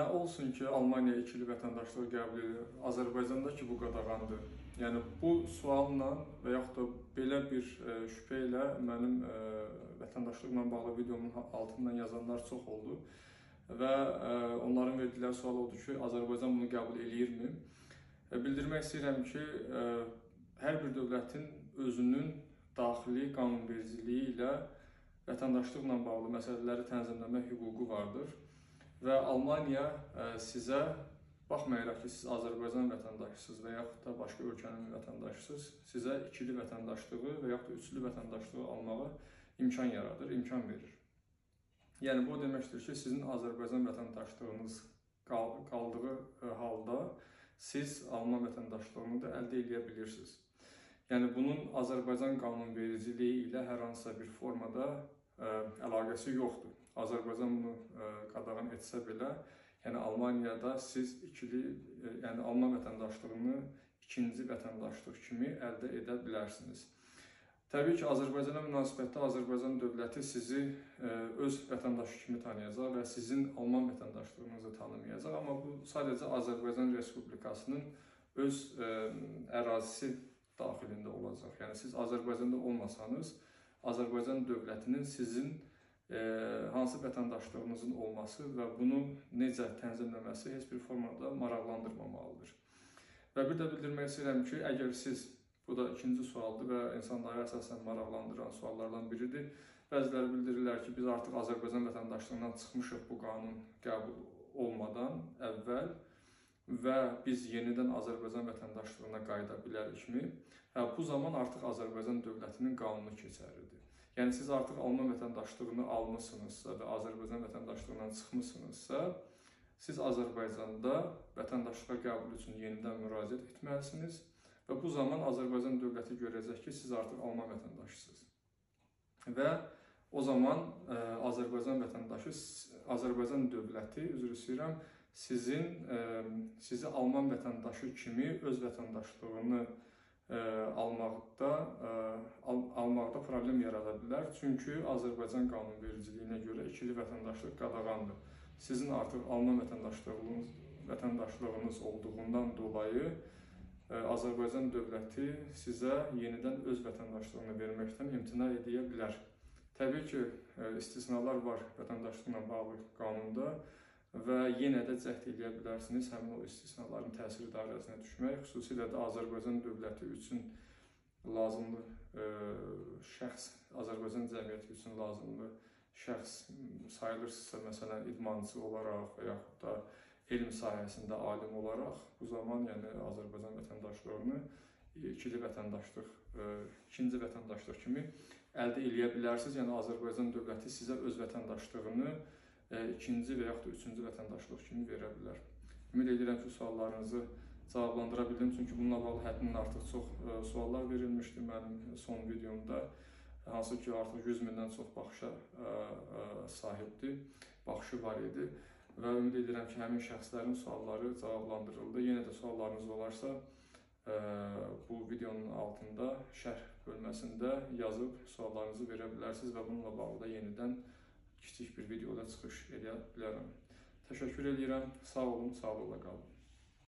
Nə olsun ki, Almaniya ikili vətəndaşlığı qəbul edir, Azərbaycanda ki, bu qadağandır. Yəni, bu sualla və yaxud da belə bir şübhə ilə mənim vətəndaşlıqla bağlı videomun altından yazanlar çox oldu. Və onların verdikləri sual oldu ki, Azərbaycan bunu qəbul eləyirmi? Bildirmək istəyirəm ki, hər bir dövlətin özünün daxili qanunvericiliyi ilə vətəndaşlıqla bağlı məsələləri tənzimləmək hüququ vardır. Və Almaniya sizə, baxmayaraq ki, siz Azərbaycan vətəndaşısınız və yaxud da başqa ölkənin vətəndaşısınız, sizə ikili vətəndaşlığı və yaxud da üçlü vətəndaşlığı almağa imkan yaradır, imkan verir. Yəni, bu deməkdir ki, sizin Azərbaycan vətəndaşlığınız qaldığı halda siz Alman vətəndaşlığını da əldə edə bilirsiniz. Yəni, bunun Azərbaycan qanunvericiliyi ilə hər hansısa bir formada əlaqəsi yoxdur. Azərbaycan bunu qadağan etsə belə, yəni Almaniyada siz yəni Alman vətəndaşlığını ikinci vətəndaşlıq kimi əldə edə bilərsiniz. Təbii ki, Azərbaycana münasibətdə Azərbaycan dövləti sizi öz vətəndaşı kimi tanıyacaq və sizin Alman vətəndaşlığınızı tanımayacaq. Amma bu sadəcə Azərbaycan Respublikasının öz ərazisi daxilində olacaq. Yəni, siz Azərbaycanda olmasanız, Azərbaycan dövlətinin sizin hansı vətəndaşlığınızın olması və bunu necə tənzimləməsi heç bir formada maraqlandırmamalıdır. Və bir də bildirmək istəyirəm ki, əgər siz, bu da ikinci sualdır və insanları əsasən maraqlandıran suallardan biridir, bəziləri bildirirlər ki, biz artıq Azərbaycan vətəndaşlığından çıxmışıq bu qanun qəbul olmadan əvvəl və biz yenidən Azərbaycan vətəndaşlığına qayıda bilərikmi? Bu zaman artıq Azərbaycan dövlətinin qanunu keçərlidir. Yəni, siz artıq Alman vətəndaşlığını almışsınızsa və Azərbaycan vətəndaşlığından çıxmışsınızsa, siz Azərbaycanda vətəndaşlığa qəbul üçün yenidən müraciət etməlisiniz və bu zaman Azərbaycan dövləti görəcək ki, siz artıq Alman vətəndaşısınız. Və o zaman Azərbaycan dövləti, üzr istəyirəm, sizi Alman vətəndaşı kimi öz vətəndaşlığını almaqda problem yarada bilər. Çünki Azərbaycan qanunvericiliyinə görə ikili vətəndaşlıq qadağandır. Sizin artıq Alman vətəndaşlığınız olduğundan dolayı Azərbaycan dövləti sizə yenidən öz vətəndaşlığını verməkdən imtina edə bilər. Təbii ki, istisnalar var vətəndaşlıqla bağlı qanunda və yenə də cəhd edə bilərsiniz həmin o istisnaların təsiri dairəsinə düşmək, xüsusilə də Azərbaycan dövləti üçün lazımlı şəxs, Azərbaycan cəmiyyəti üçün lazımlı şəxs sayılırsınızsa, məsələn, idmançı olaraq və yaxud da elm sahəsində alim olaraq, bu zaman yəni Azərbaycan vətəndaşlığını ikinci vətəndaşlıq kimi əldə edə bilərsiniz. Yəni, Azərbaycan dövləti sizə öz vətəndaşlığını ikinci və yaxud da üçüncü vətəndaşlıq kimi verə bilər. Ümid edirəm ki, suallarınızı cavablandıra bildim. Çünki bununla bağlı həddindən artıq çox suallar verilmişdi mənim son videomda. Hansı ki, artıq 100 mindən çox baxışa sahibdir, baxışı var idi. Və ümid edirəm ki, həmin şəxslərin sualları cavablandırıldı. Yenə də suallarınız olarsa, bu videonun altında şərh bölməsində yazıb suallarınızı verə bilərsiniz və bununla bağlı da yenidən kiçik bir videoda çıxış edə bilərəm. Təşəkkür edirəm. Sağ olun, sağlıqla qalın.